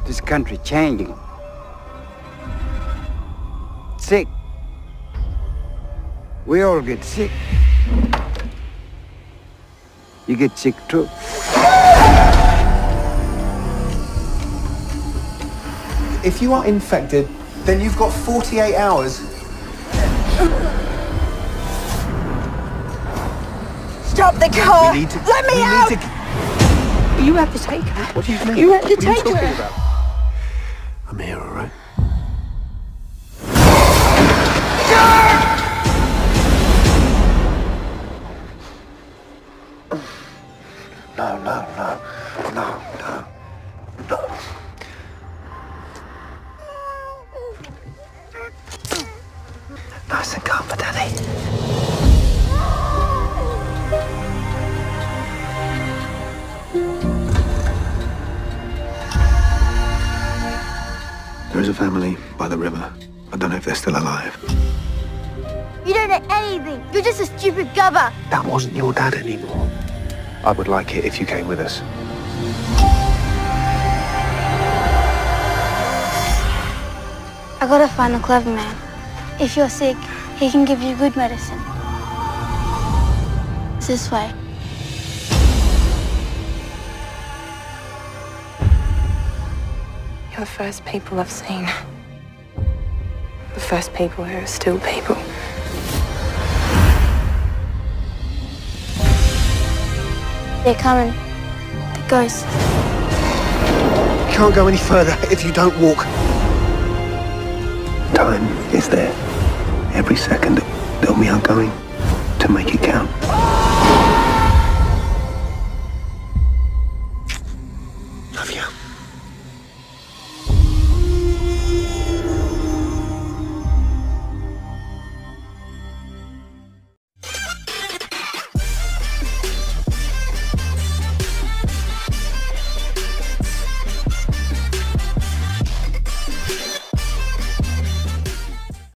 This country changing. Sick. We all get sick. You get sick too. If you are infected, then you've got 48 hours. Stop the car! Let me out! You have to take her. What do you mean? You have to What are you take talking her. about? I'm here, all right? No, no, no, no, no, no. Nice and calm for Daddy. There is a family by the river. I don't know if they're still alive. You don't know anything. You're just a stupid gubber. That wasn't your dad anymore. I would like it if you came with us. I gotta find a clever man. If you're sick, he can give you good medicine. It's this way. You're the first people I've seen. The first people who are still people. They're coming. The ghosts. You can't go any further if you don't walk. Time is there. Every second that we are going to make it count.